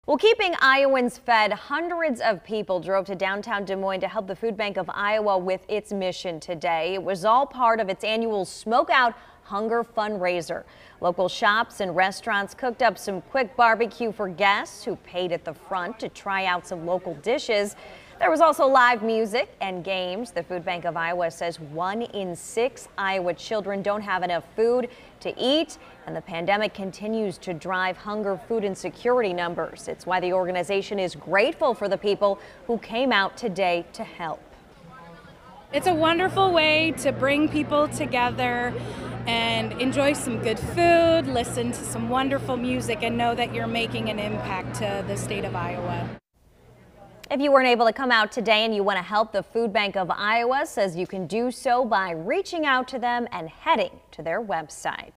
Well, keeping Iowans fed, hundreds of people drove to downtown Des Moines to help the Food Bank of Iowa with its mission today. It was all part of its annual Smoke Out Hunger fundraiser. Local shops and restaurants cooked up some quick barbecue for guests who paid at the front to try out some local dishes. There was also live music and games. The Food Bank of Iowa says 1 in 6 Iowa children don't have enough food to eat, and the pandemic continues to drive hunger, food insecurity numbers. It's why the organization is grateful for the people who came out today to help. It's a wonderful way to bring people together and enjoy some good food, listen to some wonderful music, and know that you're making an impact to the state of Iowa. If you weren't able to come out today and you want to help, the Food Bank of Iowa says you can do so by reaching out to them and heading to their website.